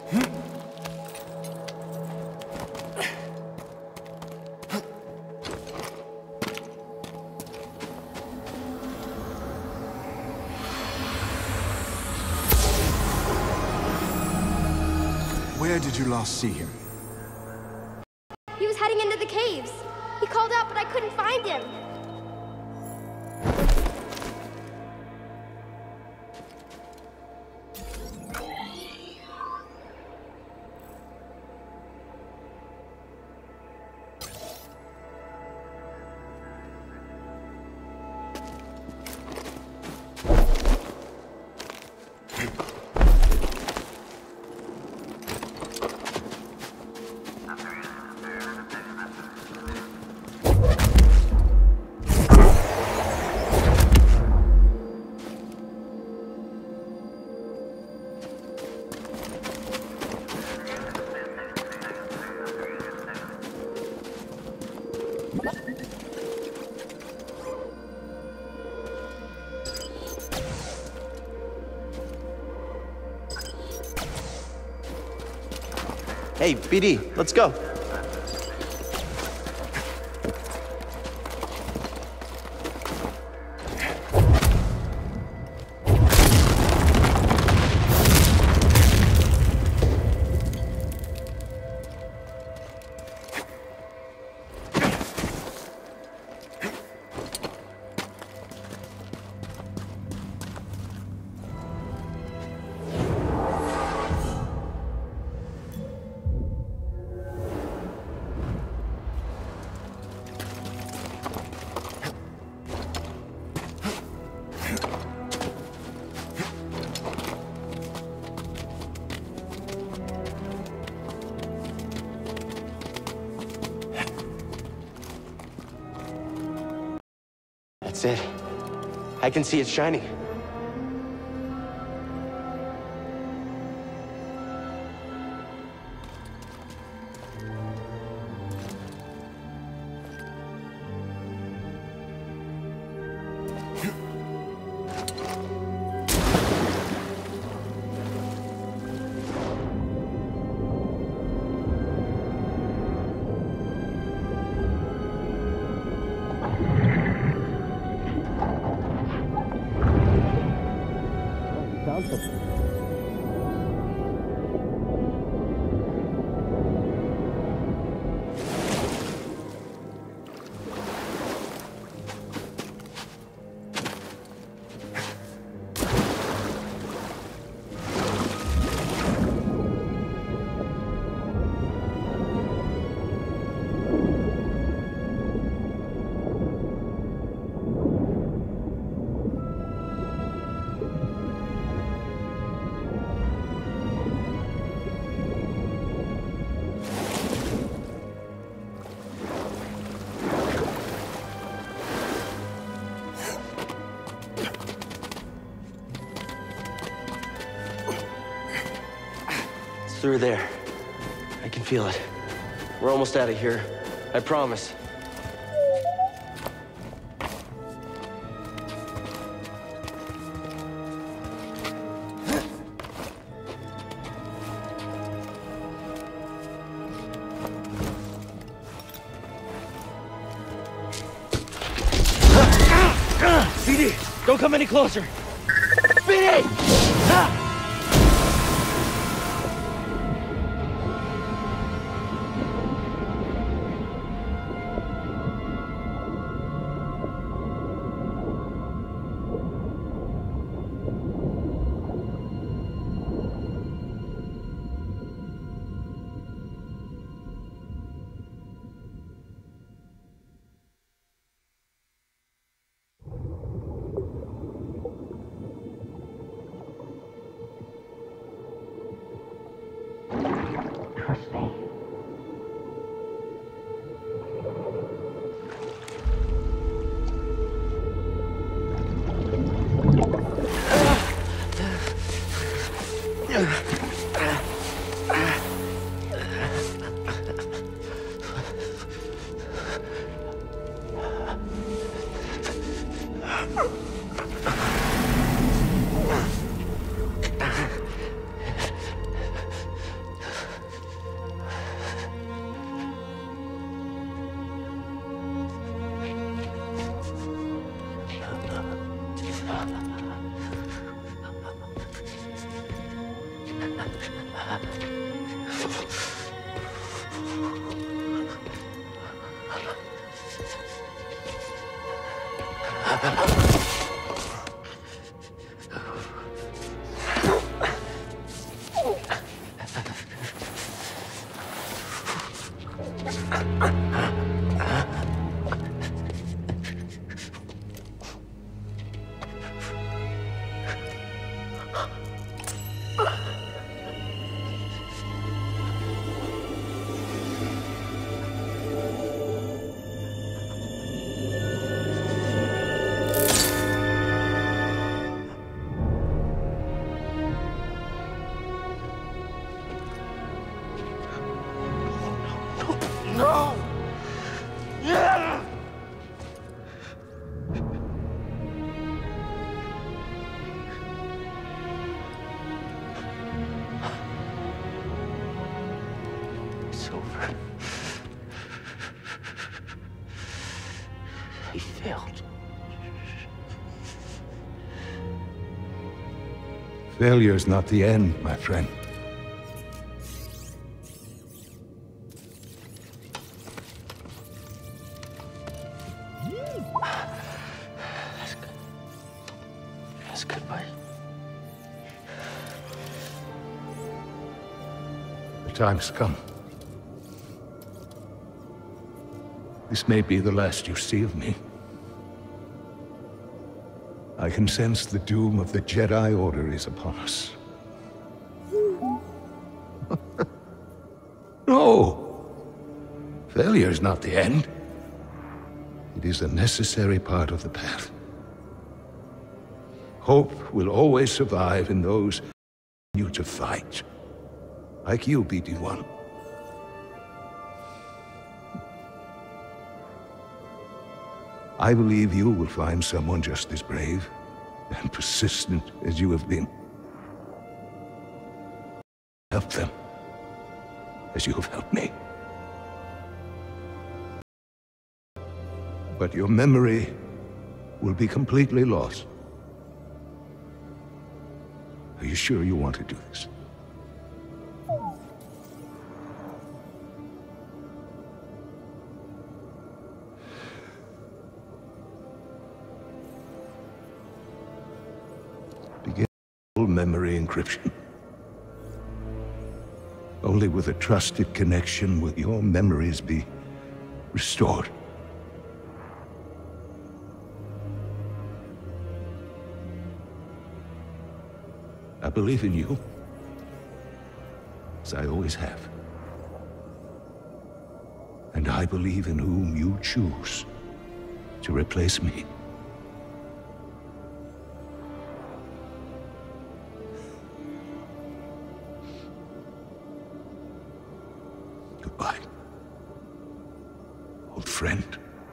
Where did you last see him? He was heading into the caves. He called out, but I couldn't find him. Hey, BD, let's go. That's it. I can see it shining. Through there. I can feel it. We're almost out of here. I promise. BD, don't come any closer. BD! Ah! No! Yeah! It's over. He failed. Failure's not the end, my friend. That's good, buddy. The time's come. This may be the last you see of me. I can sense the doom of the Jedi Order is upon us. No! Failure is not the end. It is a necessary part of the path. Hope will always survive in those who continue to fight. Like you, BD-1. I believe you will find someone just as brave and persistent as you have been. Help them, as you have helped me. But your memory will be completely lost. Are you sure you want to do this? Begin full memory encryption. Only with a trusted connection will your memories be restored. I believe in you, as I always have. And I believe in whom you choose to replace me. Goodbye, old friend.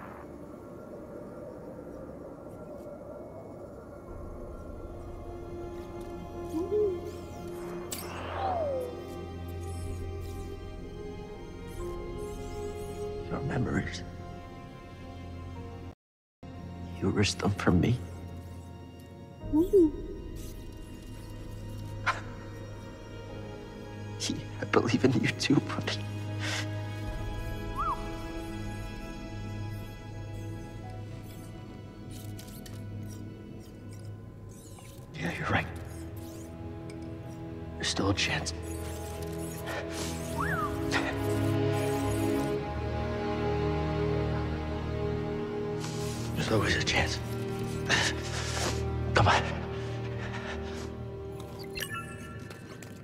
Your memories. You risked them for me. Yeah, I believe in you too, buddy. Yeah, you're right. There's still a chance. There's always a chance. Come on.